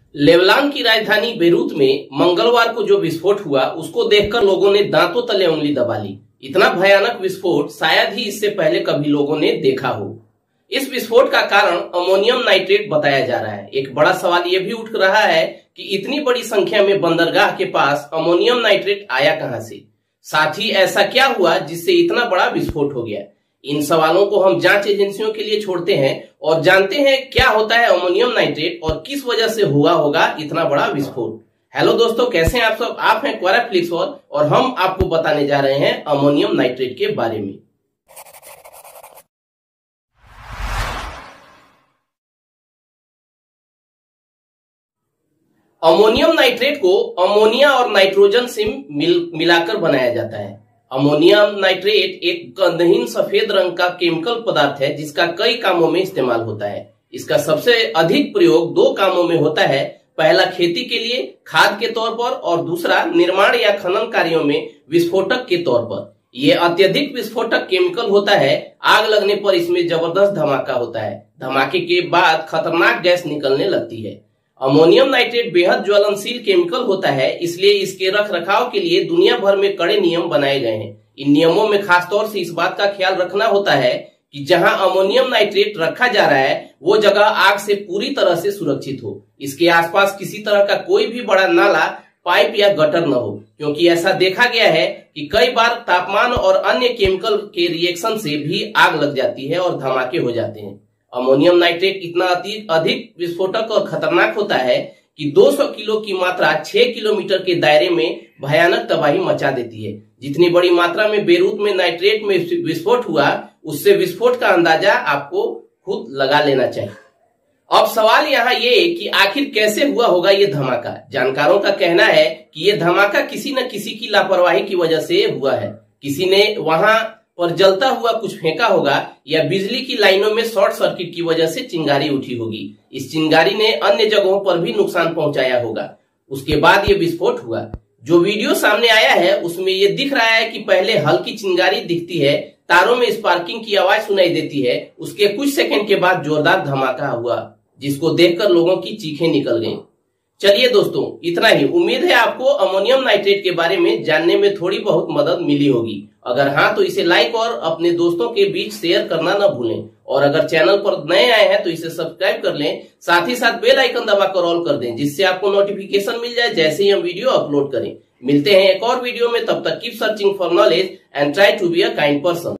Lebanon की राजधानी Beirut में मंगलवार को जो विस्फोट हुआ उसको देखकर लोगों ने दांतों तले उंगली दबा ली। इतना भयानक विस्फोट शायद ही इससे पहले कभी लोगों ने देखा हो। इस विस्फोट का कारण अमोनियम नाइट्रेट बताया जा रहा है। एक बड़ा सवाल यह भी उठ रहा है कि इतनी बड़ी संख्या में बंदरगाह के पास अमोनियम नाइट्रेट आया कहां से, साथ ही ऐसा क्या हुआ जिससे इतना बड़ा विस्फोट हो गया। इन सवालों को हम जांच एजेंसियों के लिए छोड़ते हैं और जानते हैं क्या होता है अमोनियम नाइट्रेट और किस वजह से हुआ होगा इतना बड़ा विस्फोट। हेलो दोस्तों, कैसे हैं आप सब। आप हैं क्वाराफ्लिक्स और हम आपको बताने जा रहे हैं अमोनियम नाइट्रेट के बारे में। अमोनियम नाइट्रेट को अमोनिया और नाइट्रोजन से मिलाकर बनाया जाता है। अमोनियम नाइट्रेट एक गंधहीन सफेद रंग का केमिकल पदार्थ है जिसका कई कामों में इस्तेमाल होता है। इसका सबसे अधिक प्रयोग दो कामों में होता है। पहला खेती के लिए खाद के तौर पर और दूसरा निर्माण या खनन कार्यों में विस्फोटक के तौर पर। यह अत्यधिक विस्फोटक केमिकल होता है। आग लगने पर इसमें जबरदस्त धमाका होता है। धमाके के बाद खतरनाक गैस निकलने लगती है। अमोनियम नाइट्रेट बेहद ज्वलनशील केमिकल होता है, इसलिए इसके रख रखाव के लिए दुनिया भर में कड़े नियम बनाए गए हैं। इन नियमों में खासतौर से इस बात का ख्याल रखना होता है कि जहां अमोनियम नाइट्रेट रखा जा रहा है वो जगह आग से पूरी तरह से सुरक्षित हो। इसके आसपास किसी तरह का कोई भी बड़ा नाला, पाइप या गटर न हो, क्योंकि ऐसा देखा गया है कि कई बार तापमान और अन्य केमिकल के रिएक्शन से भी आग लग जाती है और धमाके हो जाते हैं। अमोनियम नाइट्रेट इतना अधिक विस्फोटक और खतरनाक होता है कि 200 किलो की मात्रा 6 किलोमीटर के दायरे में भयानक तबाही मचा देती है। जितनी बड़ी मात्रा में बेरूत में नाइट्रेट में विस्फोट हुआ, उससे विस्फोट का अंदाजा आपको खुद लगा लेना चाहिए। अब सवाल यहाँ ये कि आखिर कैसे हुआ होगा ये धमाका। जानकारों का कहना है कि ये धमाका किसी न किसी की लापरवाही की वजह से हुआ है। किसी ने वहां पर जलता हुआ कुछ फेंका होगा या बिजली की लाइनों में शॉर्ट सर्किट की वजह से चिंगारी उठी होगी। इस चिंगारी ने अन्य जगहों पर भी नुकसान पहुंचाया होगा। उसके बाद ये विस्फोट हुआ। जो वीडियो सामने आया है उसमें ये दिख रहा है कि पहले हल्की चिंगारी दिखती है, तारों में स्पार्किंग की आवाज सुनाई देती है। उसके कुछ सेकंड के बाद जोरदार धमाका हुआ जिसको देखकर लोगों की चीखें निकल गईं। चलिए दोस्तों, इतना ही। उम्मीद है आपको अमोनियम नाइट्रेट के बारे में जानने में थोड़ी बहुत मदद मिली होगी। अगर हाँ तो इसे लाइक और अपने दोस्तों के बीच शेयर करना न भूलें। और अगर चैनल पर नए आए हैं तो इसे सब्सक्राइब कर लें। साथ ही साथ बेल आइकन दबाकर ऑल कर दें, जिससे आपको नोटिफिकेशन मिल जाए जैसे ही हम वीडियो अपलोड करें। मिलते हैं एक और वीडियो में, तब तक keep searching for knowledge and try to be a kind person.